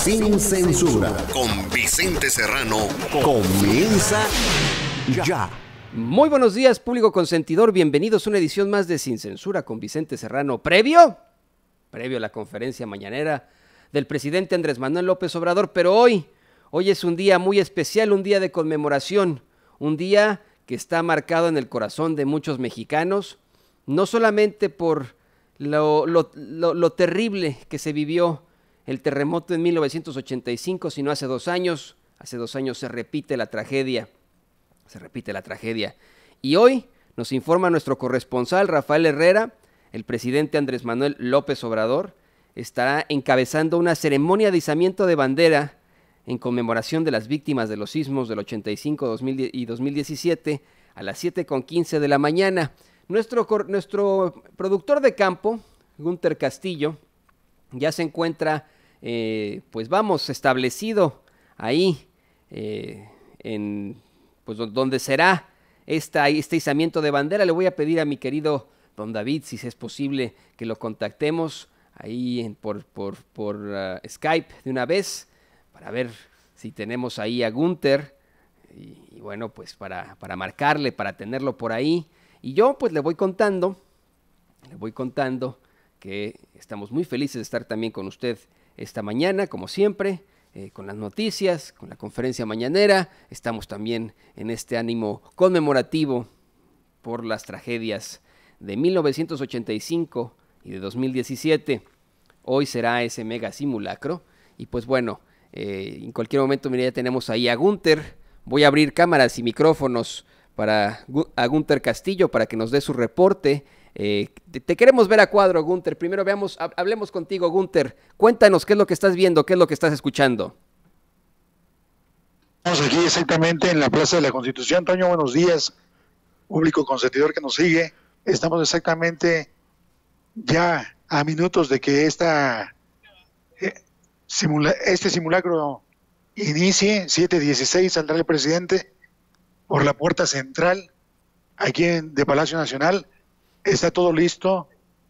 Sin Censura con Vicente Serrano comienza ya. Muy buenos días, público consentidor, bienvenidos a una edición más de Sin Censura con Vicente Serrano, previo a la conferencia mañanera del presidente Andrés Manuel López Obrador, pero hoy es un día muy especial, un día de conmemoración, un día que está marcado en el corazón de muchos mexicanos, no solamente por lo terrible que se vivió el terremoto en 1985, sino hace 2 años se repite la tragedia. Y hoy nos informa nuestro corresponsal Rafael Herrera, el presidente Andrés Manuel López Obrador estará encabezando una ceremonia de izamiento de bandera en conmemoración de las víctimas de los sismos del 85 y 2017 a las 7:15 de la mañana. Nuestro productor de campo, Gunter Castillo, ya se encuentra, establecido ahí, donde será este izamiento de bandera. Le voy a pedir a mi querido don David, si es posible, que lo contactemos ahí por Skype de una vez, para ver si tenemos ahí a Gunter, y bueno, pues para marcarle, para tenerlo por ahí. Y yo pues le voy contando que estamos muy felices de estar también con usted esta mañana, como siempre, con las noticias, con la conferencia mañanera. Estamos también en este ánimo conmemorativo por las tragedias de 1985 y de 2017. Hoy será ese mega simulacro y pues bueno, en cualquier momento, mira, ya tenemos ahí a Gunter. Voy a abrir cámaras y micrófonos a Gunter Castillo para que nos dé su reporte. Te queremos ver a cuadro, Gunter. Primero hablemos contigo, Gunter. Cuéntanos qué es lo que estás viendo, qué es lo que estás escuchando. Estamos aquí exactamente en la Plaza de la Constitución. Toño, buenos días, público consentidor que nos sigue. Estamos exactamente ya a minutos de que este simulacro inicie. 7:16 saldrá el presidente por la puerta central aquí de Palacio Nacional. Está todo listo,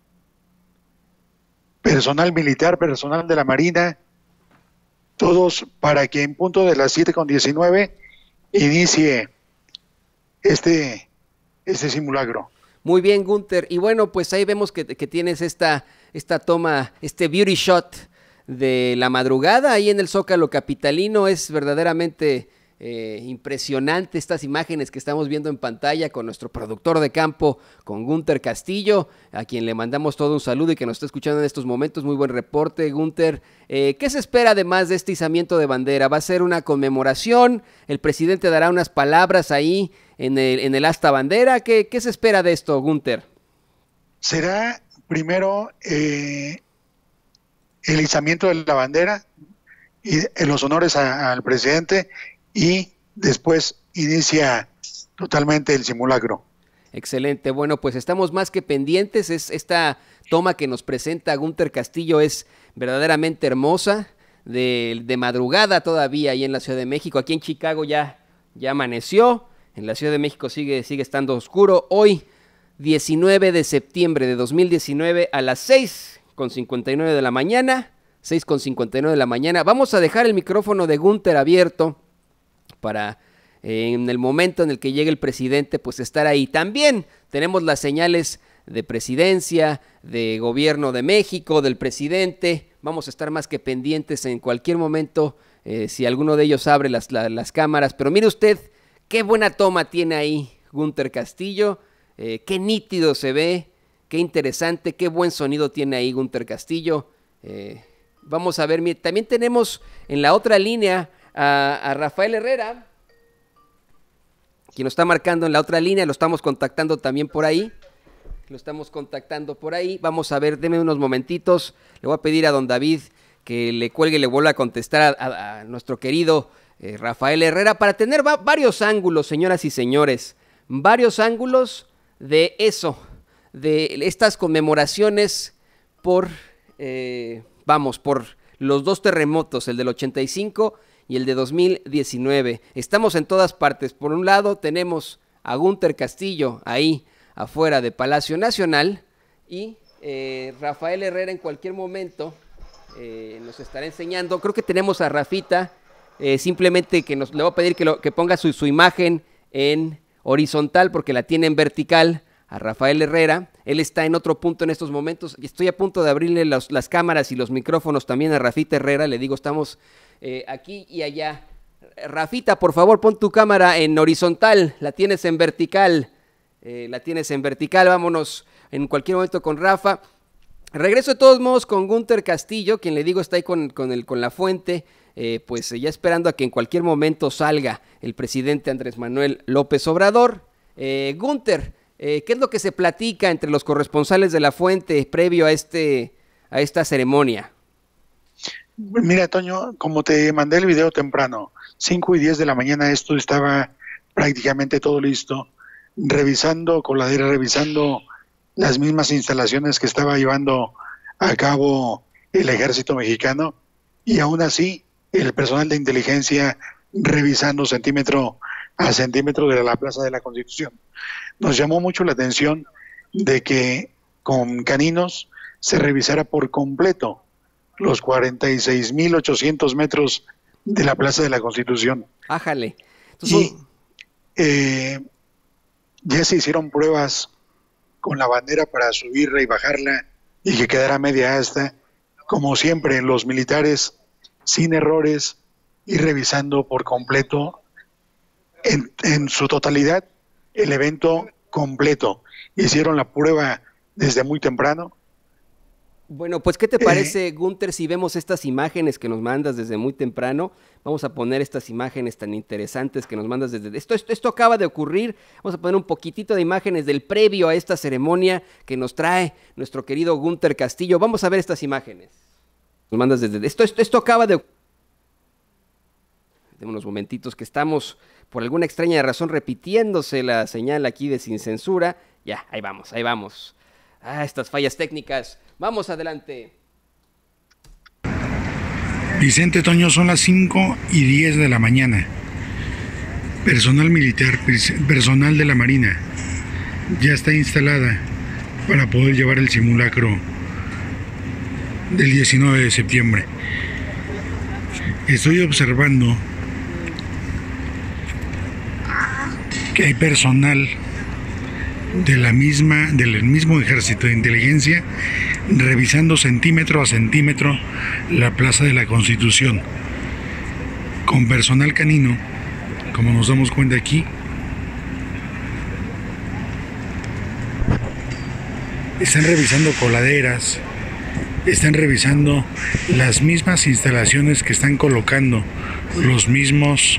personal militar, personal de la Marina, todos para que en punto de las 7:19 inicie este simulacro. Muy bien, Gunter, y bueno, pues ahí vemos que tienes esta toma, este beauty shot de la madrugada ahí en el Zócalo capitalino. Es verdaderamente impresionante estas imágenes que estamos viendo en pantalla con nuestro productor de campo, con Gunter Castillo, a quien le mandamos todo un saludo y que nos está escuchando en estos momentos. Muy buen reporte, Gunter. ¿Qué se espera además de este izamiento de bandera? ¿Va a ser una conmemoración? ¿El presidente dará unas palabras ahí en el asta bandera? ¿Qué se espera de esto, Gunter? Será primero el izamiento de la bandera y los honores al presidente, y después inicia totalmente el simulacro. Excelente, bueno, pues estamos más que pendientes. Esta toma que nos presenta Gunter Castillo es verdaderamente hermosa, de madrugada todavía ahí en la Ciudad de México. Aquí en Chicago ya amaneció, en la Ciudad de México sigue estando oscuro. Hoy, 19 de septiembre de 2019 a las 6:59 de la mañana, 6:59 de la mañana. Vamos a dejar el micrófono de Gunter abierto para en el momento en el que llegue el presidente, pues estar ahí. También tenemos las señales de presidencia, de gobierno de México, del presidente. Vamos a estar más que pendientes en cualquier momento, si alguno de ellos abre las cámaras. Pero mire usted, qué buena toma tiene ahí Gunter Castillo, qué nítido se ve, qué interesante, qué buen sonido tiene ahí Gunter Castillo. Vamos a ver, mire, también tenemos en la otra línea a Rafael Herrera, quien nos está marcando en la otra línea. Lo estamos contactando también por ahí. Vamos a ver, deme unos momentitos. Le voy a pedir a don David que le cuelgue y le vuelva a contestar a nuestro querido Rafael Herrera, para tener varios ángulos, señoras y señores, varios ángulos de eso, de estas conmemoraciones por los 2 terremotos, el del 85 y el de 2019. Estamos en todas partes. Por un lado tenemos a Gunter Castillo ahí afuera de Palacio Nacional, y Rafael Herrera en cualquier momento nos estará enseñando. Creo que tenemos a Rafita, simplemente que le voy a pedir que ponga su imagen en horizontal porque la tiene en vertical a Rafael Herrera. Él está en otro punto en estos momentos y estoy a punto de abrirle las cámaras y los micrófonos también a Rafita Herrera. Le digo, estamos aquí y allá. Rafita, por favor, pon tu cámara en horizontal, la tienes en vertical, vámonos en cualquier momento con Rafa. Regreso de todos modos con Gunter Castillo, quien le digo está ahí con la fuente, pues ya esperando a que en cualquier momento salga el presidente Andrés Manuel López Obrador. Gunter, ¿qué es lo que se platica entre los corresponsales de la fuente previo a esta ceremonia? Mira, Toño, como te mandé el video temprano, 5:10 de la mañana, esto estaba prácticamente todo listo, revisando las mismas instalaciones que estaba llevando a cabo el ejército mexicano, y aún así el personal de inteligencia revisando centímetro a centímetro de la Plaza de la Constitución. Nos llamó mucho la atención de que con caninos se revisara por completo los 46,800 metros de la Plaza de la Constitución. Ájale. Entonces, y ya se hicieron pruebas con la bandera para subirla y bajarla y que quedara media asta, como siempre los militares, sin errores y revisando por completo en su totalidad el evento completo. Hicieron la prueba desde muy temprano. Bueno, pues ¿qué te parece, Gunter, si vemos estas imágenes que nos mandas desde muy temprano? Vamos a poner estas imágenes tan interesantes que nos mandas desde... Esto acaba de ocurrir, vamos a poner un poquitito de imágenes del previo a esta ceremonia que nos trae nuestro querido Gunter Castillo. Vamos a ver estas imágenes. Nos mandas desde... Esto acaba de... Demos unos momentitos que estamos, por alguna extraña razón, repitiéndose la señal aquí de Sin Censura. Ya, ahí vamos. Estas fallas técnicas. Vamos adelante. Vicente, Toño, son las 5:10 de la mañana. Personal militar, personal de la Marina, ya está instalada para poder llevar el simulacro del 19 de septiembre. Estoy observando que hay personal del mismo ejército de inteligencia revisando centímetro a centímetro la Plaza de la Constitución con personal canino, como nos damos cuenta aquí. Están revisando coladeras, están revisando las mismas instalaciones que están colocando los mismos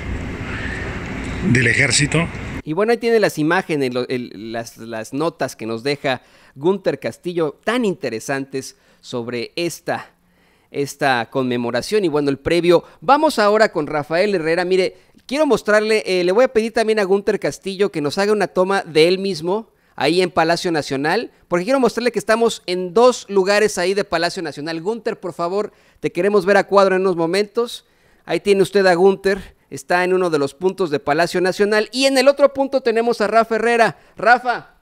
del ejército. Y bueno, ahí tiene las imágenes, las notas que nos deja Gunter Castillo, tan interesantes sobre esta conmemoración y bueno, el previo. Vamos ahora con Rafael Herrera. Mire, quiero mostrarle, le voy a pedir también a Gunter Castillo que nos haga una toma de él mismo ahí en Palacio Nacional, porque quiero mostrarle que estamos en dos lugares ahí de Palacio Nacional. Gunter, por favor, te queremos ver a cuadro en unos momentos. Ahí tiene usted a Gunter. Está en uno de los puntos de Palacio Nacional y en el otro punto tenemos a Rafa Herrera. Rafa.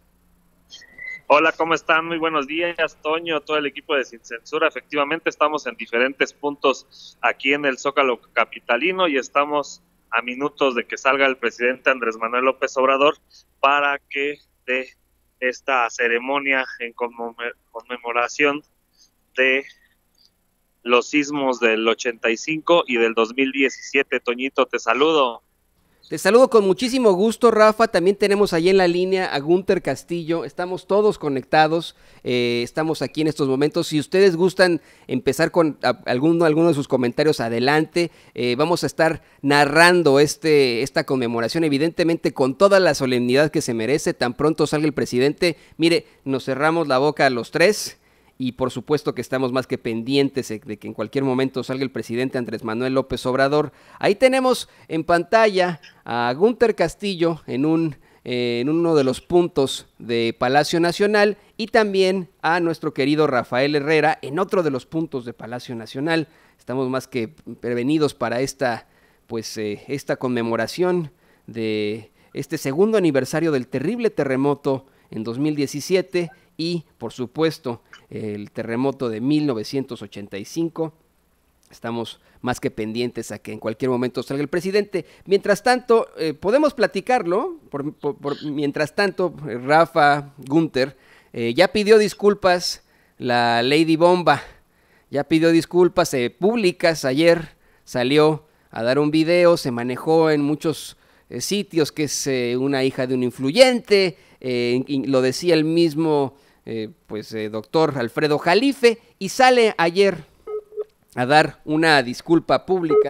Hola, ¿cómo están? Muy buenos días, Toño, todo el equipo de Sin Censura. Efectivamente, estamos en diferentes puntos aquí en el Zócalo capitalino y estamos a minutos de que salga el presidente Andrés Manuel López Obrador para que dé esta ceremonia en conmemoración de los sismos del 85 y del 2017. Toñito, te saludo. Te saludo con muchísimo gusto, Rafa. También tenemos allí en la línea a Gunter Castillo. Estamos todos conectados, estamos aquí en estos momentos. Si ustedes gustan empezar con alguno de sus comentarios, adelante. Vamos a estar narrando esta conmemoración, evidentemente con toda la solemnidad que se merece. Tan pronto salga el presidente, mire, nos cerramos la boca a los tres. Y por supuesto que estamos más que pendientes de que en cualquier momento salga el presidente Andrés Manuel López Obrador. Ahí tenemos en pantalla a Gunter Castillo en uno de los puntos de Palacio Nacional y también a nuestro querido Rafael Herrera en otro de los puntos de Palacio Nacional. Estamos más que prevenidos para esta conmemoración de este segundo aniversario del terrible terremoto en 2017. y, por supuesto, el terremoto de 1985. Estamos más que pendientes a que en cualquier momento salga el presidente. Mientras tanto, podemos platicarlo. Mientras tanto, Rafa, Gunther, ya pidió disculpas la Lady Bomba. Ya pidió disculpas públicas. Ayer salió a dar un video, se manejó en muchos sitios que es una hija de un influyente. Lo decía el mismo doctor Alfredo Jalife, y sale ayer a dar una disculpa pública.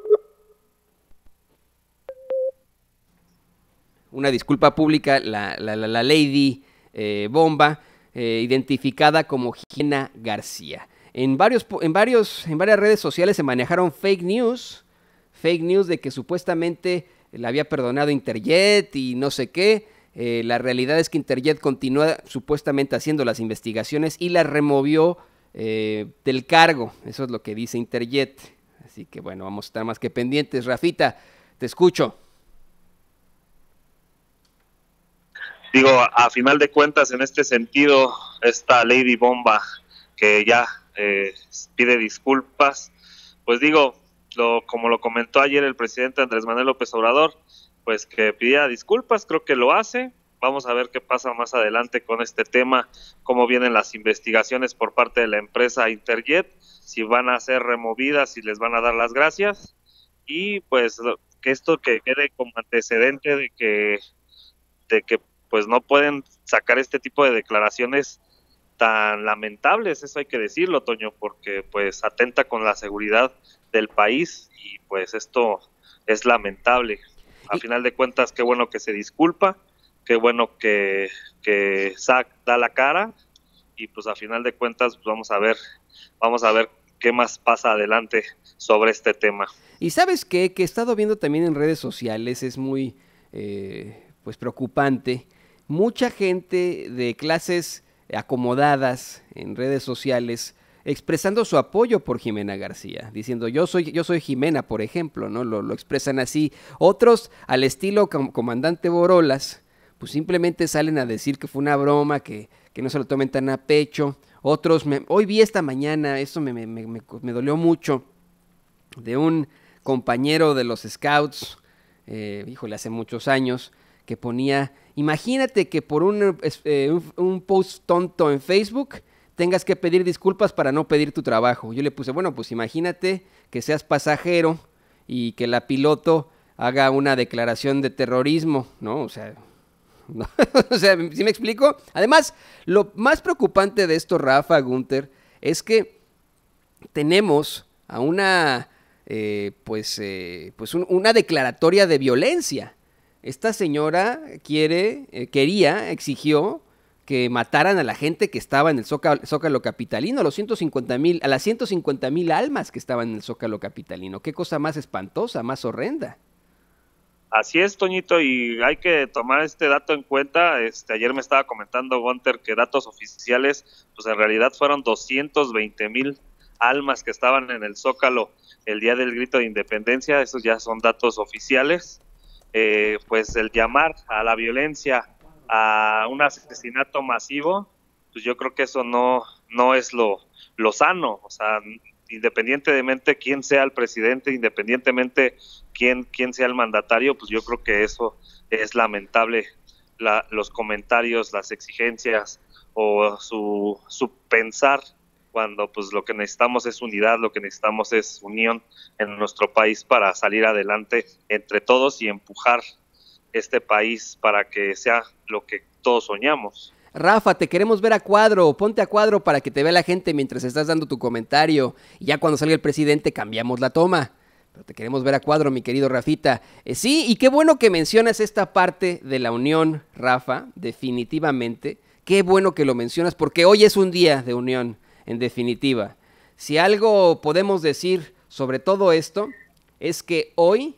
Una disculpa pública, la Lady Bomba, identificada como Jimena García. En varias redes sociales se manejaron fake news de que supuestamente le había perdonado Interjet y no sé qué. La realidad es que Interjet continúa supuestamente haciendo las investigaciones y la removió del cargo. Eso es lo que dice Interjet. Así que bueno, vamos a estar más que pendientes. Rafita, te escucho. Digo, a final de cuentas, en este sentido, esta Lady Bomba que ya pide disculpas, pues digo, como lo comentó ayer el presidente Andrés Manuel López Obrador, pues que pidiera disculpas, creo que lo hace. Vamos a ver qué pasa más adelante con este tema, cómo vienen las investigaciones por parte de la empresa Interjet, si van a ser removidas, si les van a dar las gracias, y pues que esto que quede como antecedente de que pues no pueden sacar este tipo de declaraciones tan lamentables, eso hay que decirlo, Toño, porque pues atenta con la seguridad del país y pues esto es lamentable. A final de cuentas, qué bueno que se disculpa, qué bueno que da la cara, y pues a final de cuentas pues vamos a ver qué más pasa adelante sobre este tema. Y ¿sabes qué? Que he estado viendo también en redes sociales, es muy pues preocupante. Mucha gente de clases acomodadas en redes sociales expresando su apoyo por Jimena García, diciendo yo soy Jimena, por ejemplo, ¿no? Lo expresan así. Otros, al estilo comandante Borolas, pues simplemente salen a decir que fue una broma, que no se lo tomen tan a pecho. Otros, hoy vi esta mañana, esto me dolió mucho, de un compañero de los Scouts, hace muchos años, que ponía, imagínate que por un post tonto en Facebook tengas que pedir disculpas para no pedir tu trabajo. Yo le puse, bueno, pues imagínate que seas pasajero y que la piloto haga una declaración de terrorismo, ¿no? O sea, no. O sea, ¿sí me explico? Además, lo más preocupante de esto, Rafa, Gunther, es que tenemos a una una declaratoria de violencia. Esta señora exigió que mataran a la gente que estaba en el Zócalo Capitalino, a las 150,000 almas que estaban en el Zócalo Capitalino. Qué cosa más espantosa, más horrenda. Así es, Toñito, y hay que tomar este dato en cuenta. Ayer me estaba comentando Gunther que datos oficiales, pues en realidad fueron 220,000 almas que estaban en el Zócalo el día del grito de independencia. Esos ya son datos oficiales. Pues el llamar a la violencia, a un asesinato masivo, pues yo creo que eso no es lo sano. O sea, independientemente quién sea el presidente, independientemente quién sea el mandatario, pues yo creo que eso es lamentable. Los comentarios, las exigencias o su pensar, cuando pues lo que necesitamos es unidad, lo que necesitamos es unión en nuestro país para salir adelante entre todos y empujar este país para que sea lo que todos soñamos. Rafa, te queremos ver a cuadro, ponte a cuadro para que te vea la gente mientras estás dando tu comentario, y ya cuando salga el presidente cambiamos la toma, pero te queremos ver a cuadro, mi querido Rafita. Sí, y qué bueno que mencionas esta parte de la unión, Rafa, definitivamente, qué bueno que lo mencionas, porque hoy es un día de unión, en definitiva. Si algo podemos decir sobre todo esto, es que hoy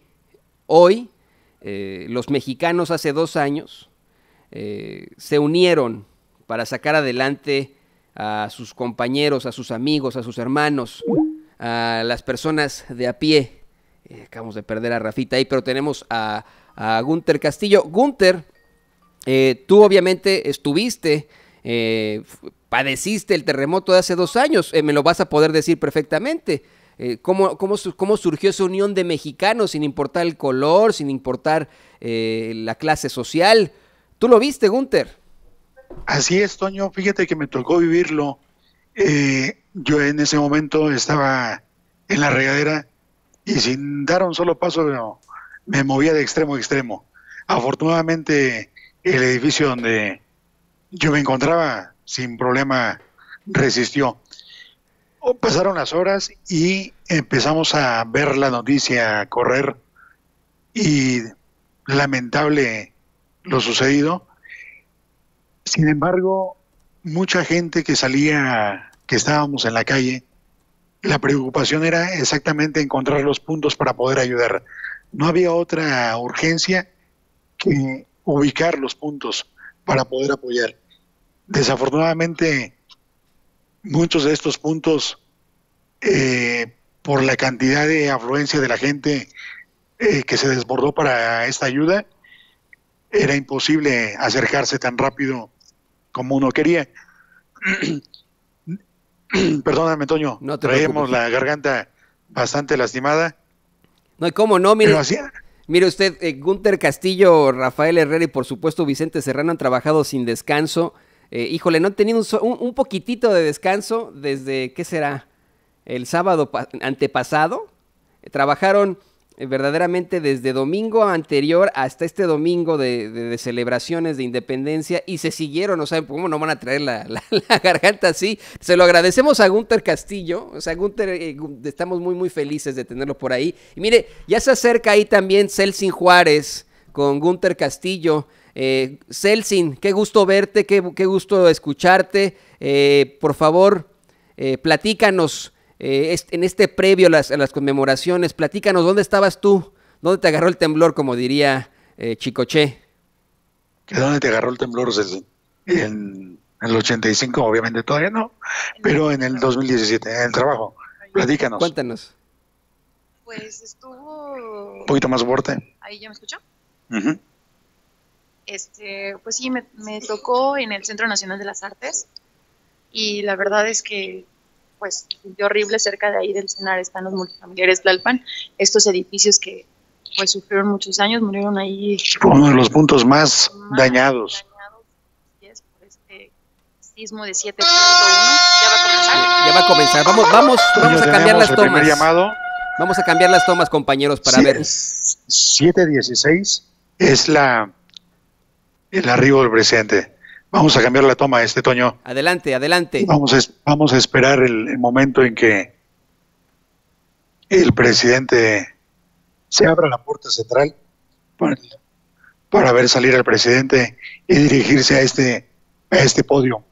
los mexicanos hace 2 años se unieron para sacar adelante a sus compañeros, a sus amigos, a sus hermanos, a las personas de a pie. Acabamos de perder a Rafita ahí, pero tenemos a Gunther Castillo. Gunther, tú obviamente estuviste padeciste el terremoto de hace 2 años, me lo vas a poder decir perfectamente. ¿Cómo surgió esa unión de mexicanos sin importar el color, sin importar la clase social? ¿Tú lo viste, Gunther? Así es, Toño, fíjate que me tocó vivirlo. Yo en ese momento estaba en la regadera y sin dar un solo paso me movía de extremo a extremo. Afortunadamente el edificio donde yo me encontraba sin problema resistió. Pasaron las horas y empezamos a ver la noticia correr y lamentable lo sucedido. Sin embargo, mucha gente que salía, que estábamos en la calle, la preocupación era exactamente encontrar los puntos para poder ayudar. No había otra urgencia que ubicar los puntos para poder apoyar. Desafortunadamente, muchos de estos puntos, por la cantidad de afluencia de la gente que se desbordó para esta ayuda, era imposible acercarse tan rápido como uno quería. Perdóname, Toño, No te traemos preocupes. la garganta bastante lastimada. No, y cómo no, mire, Pero así, mire usted, Gunther Castillo, Rafael Herrera y por supuesto Vicente Serrano han trabajado sin descanso. Híjole, no han tenido un poquitito de descanso desde, ¿qué será? El sábado antepasado. Trabajaron verdaderamente desde domingo anterior hasta este domingo de celebraciones de independencia y se siguieron, o sea, ¿cómo no van a traer la garganta así? Se lo agradecemos a Gunther Castillo, o sea, Gunther, estamos muy muy felices de tenerlo por ahí. Y mire, ya se acerca ahí también Celsin Juárez con Gunther Castillo. Celsin, qué gusto verte, qué gusto escucharte. Por favor, platícanos. En este previo a las conmemoraciones, platícanos, ¿dónde estabas tú? ¿Dónde te agarró el temblor, como diría Chicoche? ¿Que dónde te agarró el temblor? En el 85, obviamente todavía no, pero en el 2017, en el trabajo. Platícanos. Cuéntanos. Pues estuvo... Un poquito más fuerte. ¿Ahí ya me escuchó? Uh-huh. Pues sí, me tocó en el Centro Nacional de las Artes y la verdad es que pues se sintió horrible. Cerca de ahí del CENAR están los multifamiliares Tlalpan, estos edificios que pues sufrieron muchos años, murieron ahí. Fue uno de los puntos más dañados. Por este sismo de 7.1. ¿Ya va a comenzar? Ya va a comenzar. Vamos a cambiar las tomas. Llamado. Vamos a cambiar las tomas, compañeros, para ver. 7:16 es el arribo del presidente. Vamos a cambiar la toma, Toño. Adelante, adelante. Vamos a esperar el momento en que el presidente se abra la puerta central para ver salir al presidente y dirigirse a este podio.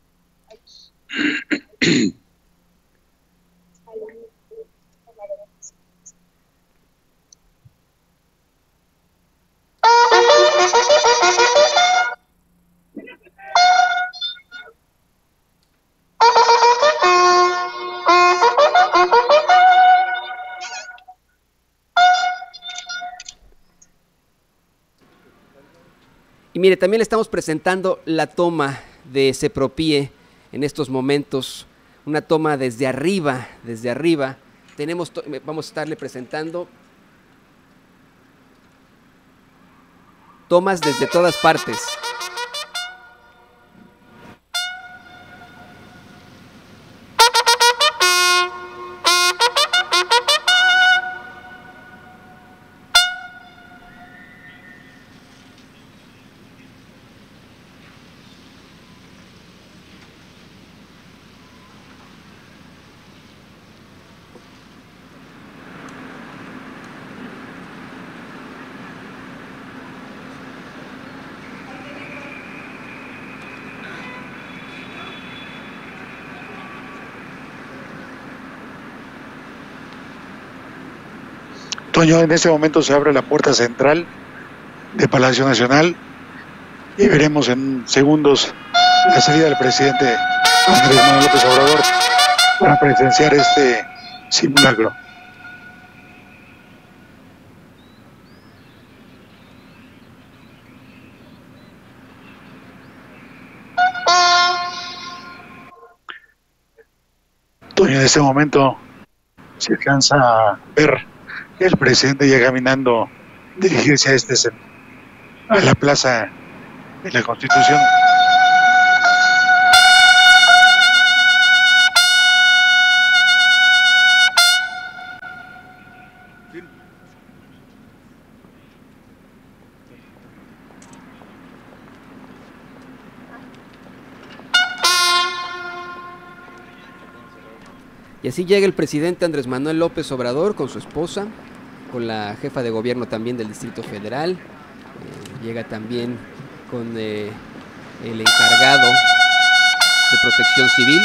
Y mire, también le estamos presentando la toma de Sepropie en estos momentos, una toma desde arriba. Vamos a estarle presentando tomas desde todas partes. Toño, en este momento se abre la puerta central de Palacio Nacional y veremos en segundos la salida del presidente Andrés Manuel López Obrador para presenciar este simulacro. Toño, en este momento se alcanza a ver que el presidente ya caminando, dirigirse a la plaza de la Constitución. Y así llega el presidente Andrés Manuel López Obrador con su esposa, con la jefa de gobierno también del Distrito Federal. Llega también con el encargado de Protección Civil.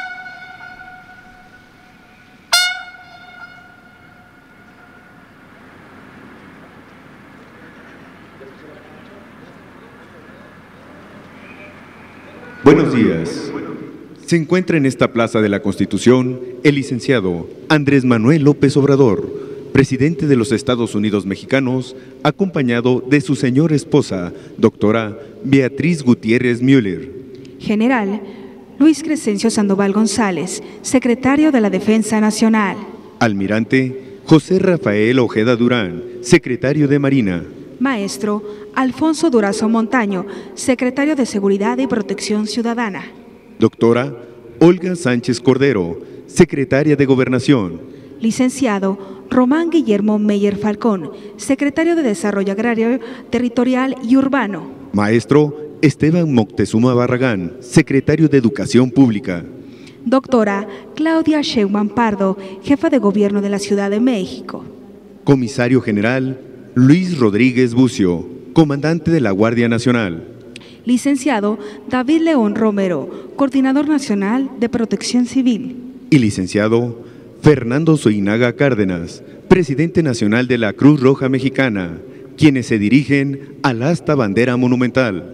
Buenos días. Se encuentra en esta plaza de la Constitución el licenciado Andrés Manuel López Obrador, presidente de los Estados Unidos mexicanos, acompañado de su señora esposa, doctora Beatriz Gutiérrez Müller. General Luis Crescencio Sandoval González, secretario de la Defensa Nacional. Almirante José Rafael Ojeda Durán, secretario de Marina. Maestro Alfonso Durazo Montaño, secretario de Seguridad y Protección Ciudadana. Doctora Olga Sánchez Cordero, secretaria de Gobernación. Licenciado Román Guillermo Meyer Falcón, secretario de Desarrollo Agrario, Territorial y Urbano. Maestro Esteban Moctezuma Barragán, secretario de Educación Pública. Doctora Claudia Sheinbaum Pardo, jefa de Gobierno de la Ciudad de México. Comisario General Luis Rodríguez Bucio, comandante de la Guardia Nacional. Licenciado David León Romero, Coordinador Nacional de Protección Civil. Y licenciado Fernando Soinaga Cárdenas, presidente nacional de la Cruz Roja Mexicana, quienes se dirigen al asta bandera monumental.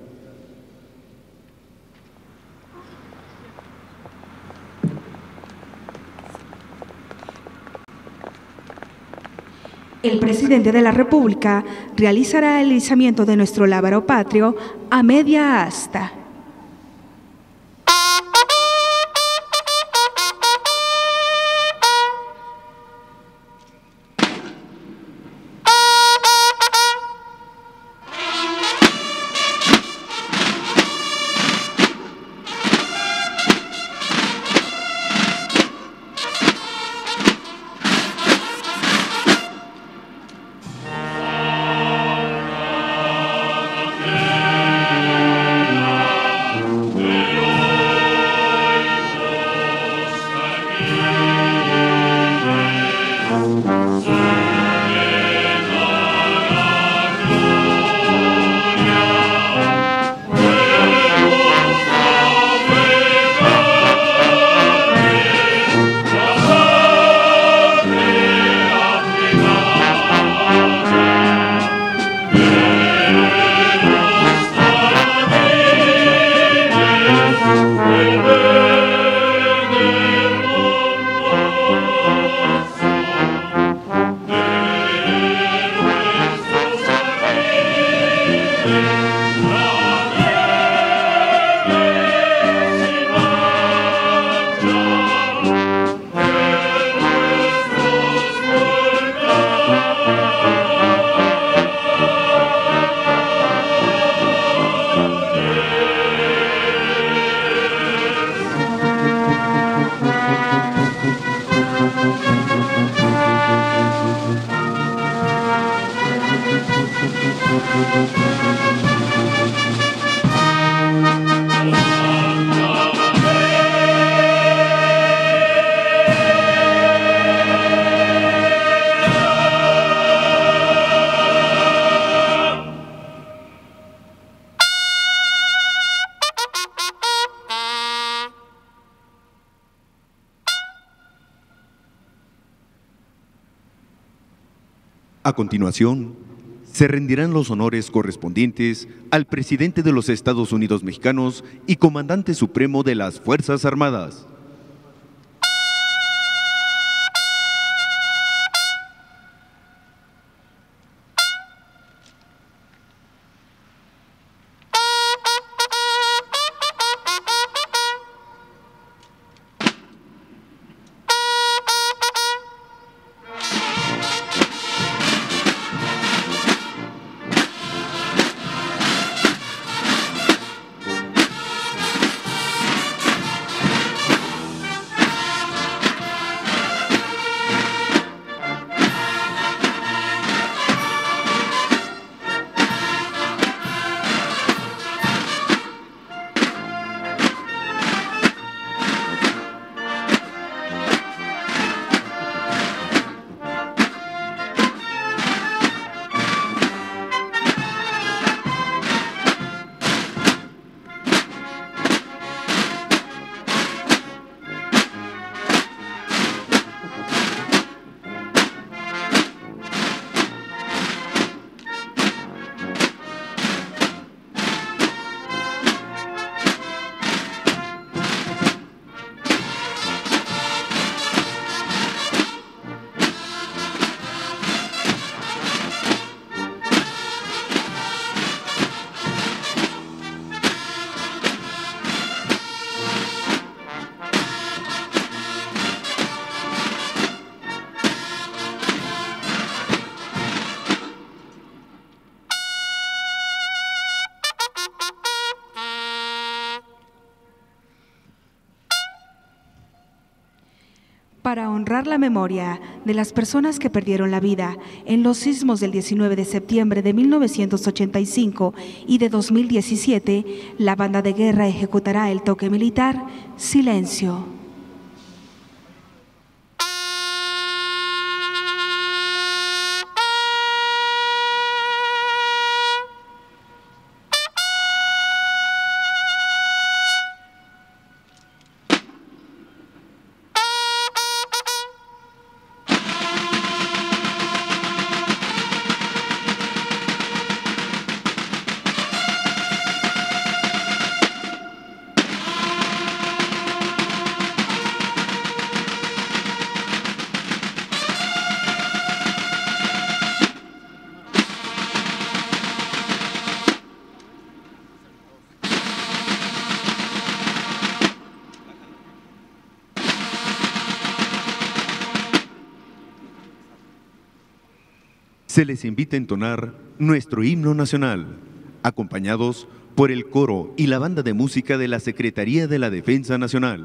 El presidente de la República realizará el izamiento de nuestro lábaro patrio a media asta. A continuación, se rendirán los honores correspondientes al presidente de los Estados Unidos mexicanos y comandante supremo de las Fuerzas Armadas. para honrar la memoria de las personas que perdieron la vida en los sismos del 19 de septiembre de 1985 y de 2017, la banda de guerra ejecutará el toque militar Silencio. Se les invita a entonar nuestro himno nacional, acompañados por el coro y la banda de música de la Secretaría de la Defensa Nacional.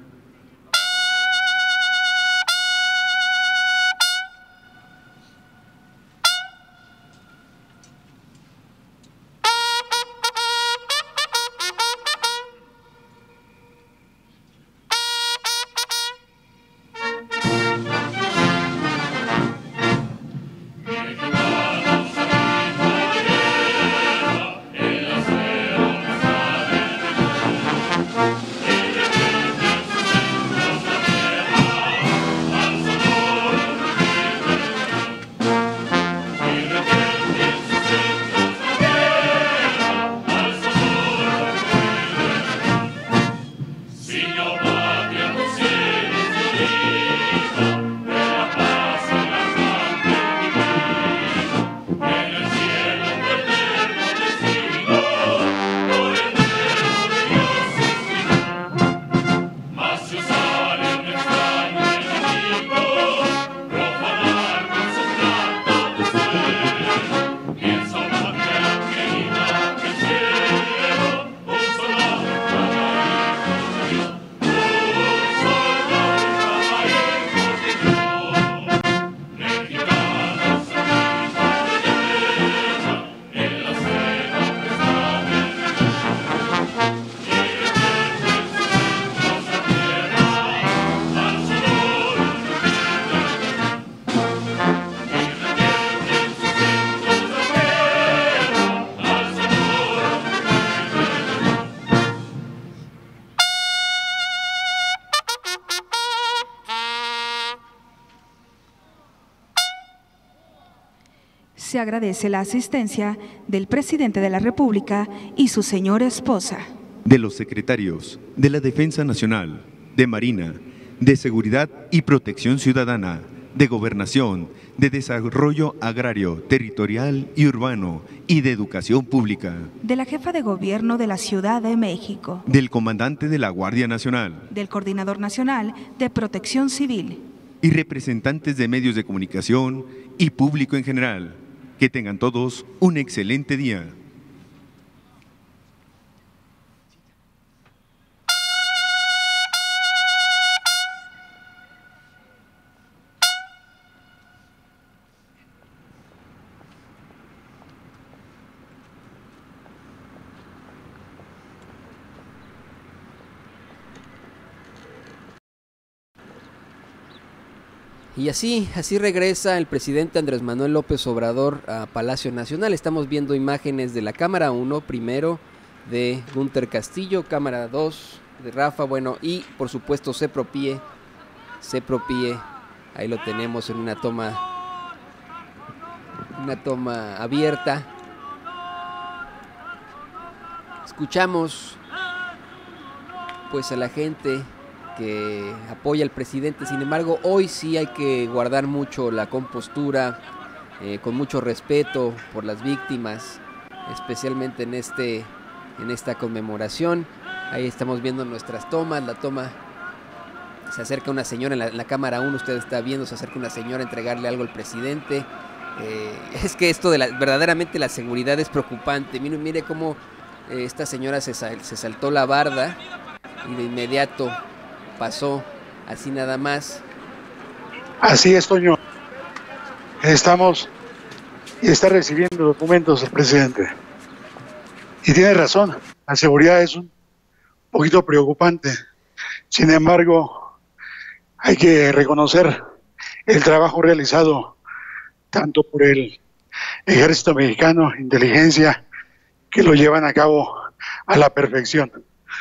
Se agradece la asistencia del presidente de la República y su señora esposa. De los secretarios de la Defensa Nacional, de Marina, de Seguridad y Protección Ciudadana, de Gobernación, de Desarrollo Agrario, Territorial y Urbano y de Educación Pública. De la jefa de gobierno de la Ciudad de México. Del comandante de la Guardia Nacional. Del coordinador nacional de Protección Civil. Y representantes de medios de comunicación y público en general. Que tengan todos un excelente día. Y así regresa el presidente Andrés Manuel López Obrador a Palacio Nacional. Estamos viendo imágenes de la cámara 1 primero de Gunter Castillo, cámara 2 de Rafa, bueno, y por supuesto Cepropie, ahí lo tenemos en una toma abierta. Escuchamos pues a la gente que apoya al presidente. Sin embargo, hoy sí hay que guardar mucho la compostura, con mucho respeto por las víctimas, especialmente en esta conmemoración. Ahí estamos viendo nuestras tomas. La toma, se acerca una señora en la cámara 1, usted está viendo, se acerca una señora a entregarle algo al presidente. Es que esto de verdaderamente la seguridad es preocupante. Mire cómo esta señora se saltó la barda y de inmediato pasó así nada más Así es, Toño. Está recibiendo documentos el presidente. Y tiene razón, la seguridad es un poquito preocupante. Sin embargo, hay que reconocer el trabajo realizado tanto por el Ejército Mexicano, inteligencia, que lo llevan a cabo a la perfección.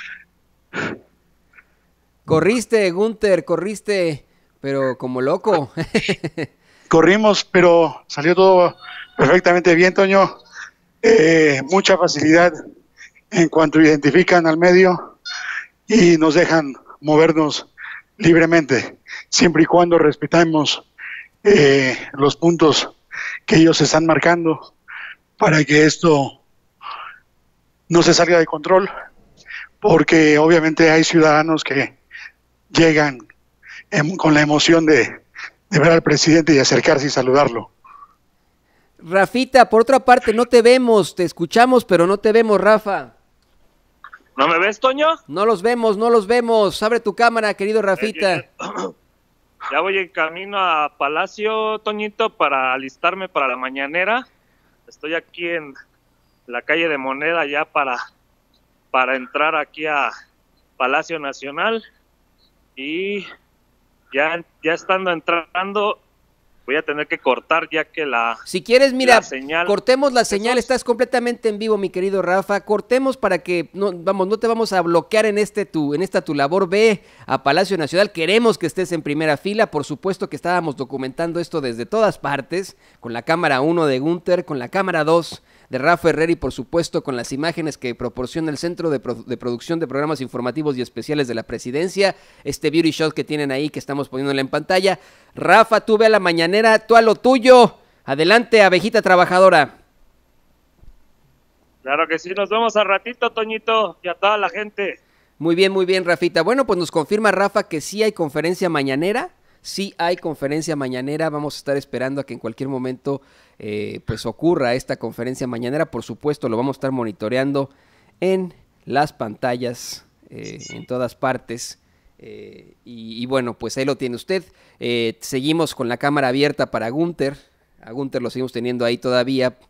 Corriste, Gunther, corriste, pero como loco. Corrimos, pero salió todo perfectamente bien, Toño. Mucha facilidad en cuanto identifican al medio y nos dejan movernos libremente, siempre y cuando respetemos los puntos que ellos están marcando para que esto no se salga de control, porque obviamente hay ciudadanos que llegan con la emoción de ver al presidente y acercarse y saludarlo. Rafita, por otra parte, no te vemos, te escuchamos, pero no te vemos, Rafa. ¿No me ves, Toño? No los vemos. Abre tu cámara, querido Rafita. Ya voy en camino a Palacio, Toñito, para alistarme para la mañanera. Estoy aquí en la calle de Moneda ya para entrar aquí a Palacio Nacional. Y ya estando entrando, voy a tener que cortar ya que si quieres, mira, la señal, cortemos la señal, estás completamente en vivo, mi querido Rafa, cortemos para que, no te vamos a bloquear en esta tu labor, ve a Palacio Nacional, queremos que estés en primera fila, por supuesto que estábamos documentando esto desde todas partes, con la cámara 1 de Gunther, con la cámara 2 de Rafa Herrera y por supuesto con las imágenes que proporciona el Centro de Producción de Programas Informativos y Especiales de la Presidencia, este beauty shot que tienen ahí que estamos poniéndole en pantalla. Rafa, tú ve a la mañanera, tú a lo tuyo. Adelante, abejita trabajadora. Claro que sí, nos vemos al ratito, Toñito, y a toda la gente. Muy bien, Rafita. Bueno, pues nos confirma Rafa que sí hay conferencia mañanera. Sí hay conferencia mañanera, vamos a estar esperando a que en cualquier momento pues ocurra esta conferencia mañanera. Por supuesto, lo vamos a estar monitoreando en las pantallas, en todas partes. Y bueno, pues ahí lo tiene usted. Seguimos con la cámara abierta para Gunther. A Gunther lo seguimos teniendo ahí todavía.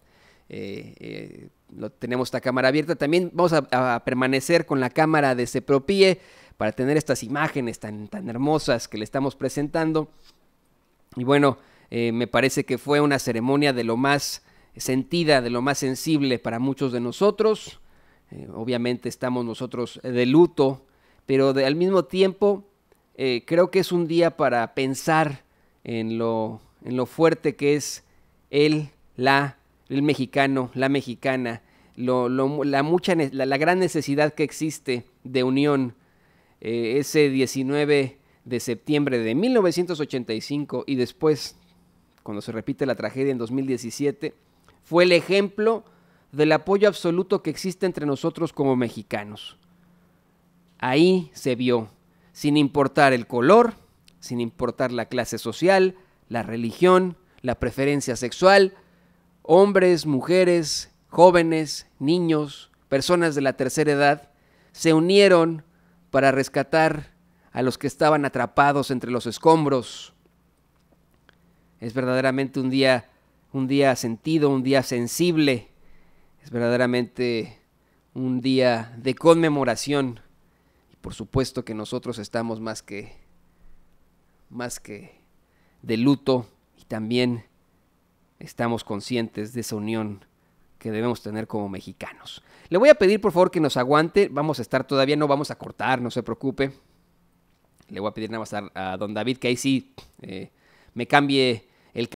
Tenemos esta cámara abierta. También vamos a permanecer con la cámara de Sepropie para tener estas imágenes tan hermosas que le estamos presentando. Y bueno, me parece que fue una ceremonia de lo más sentida, de lo más sensible para muchos de nosotros. Obviamente estamos nosotros de luto, pero al mismo tiempo creo que es un día para pensar en lo fuerte que es el mexicano, la mexicana, la gran necesidad que existe de unión. Ese 19 de septiembre de 1985 y después, cuando se repite la tragedia en 2017, fue el ejemplo del apoyo absoluto que existe entre nosotros como mexicanos. Ahí se vio, sin importar el color, sin importar la clase social, la religión, la preferencia sexual, hombres, mujeres, jóvenes, niños, personas de la tercera edad, se unieron para rescatar a los que estaban atrapados entre los escombros. Es verdaderamente un día sentido, un día sensible, es verdaderamente un día de conmemoración. Y por supuesto que nosotros estamos más que de luto y también estamos conscientes de esa unión que debemos tener como mexicanos. Le voy a pedir por favor que nos aguante, vamos a estar todavía, no vamos a cortar, no se preocupe. Le voy a pedir nada más a don David que ahí sí me cambie